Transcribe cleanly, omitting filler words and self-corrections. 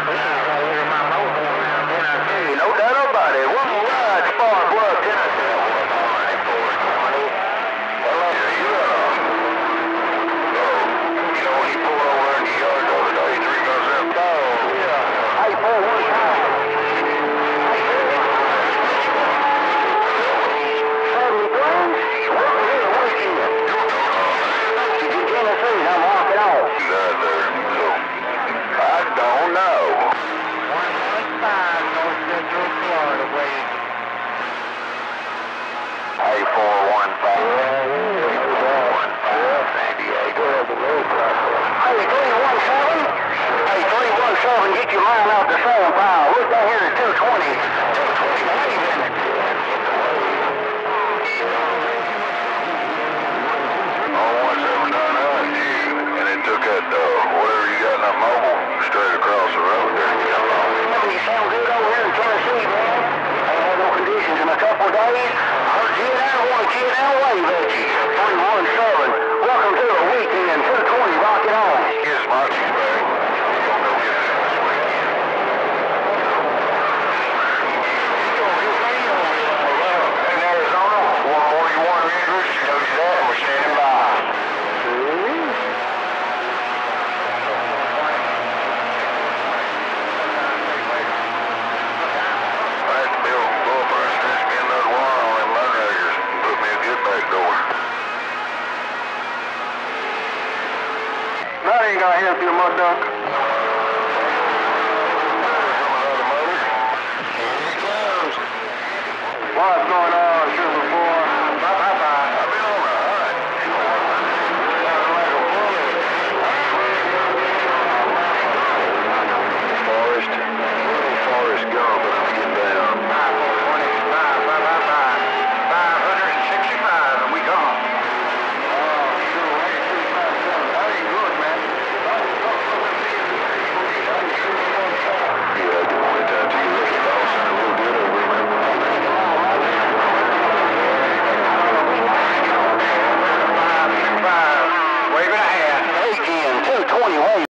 No doubt about it. One ride, SparkPlug, Tennessee. Get your line out the same pile. Look down here at 220. 220 waving. Oh, 17 done that, and it took that, whatever you got in that mobile straight across the road there. You sound good over here in Tennessee, man. Ain't had no conditions in a couple of days. I heard you and I want to get out wave at you. 317. Welcome to the weekend. 220, rock it on. Here's my man. That ain't gonna help you, mud duck. Here it comes. What's going on?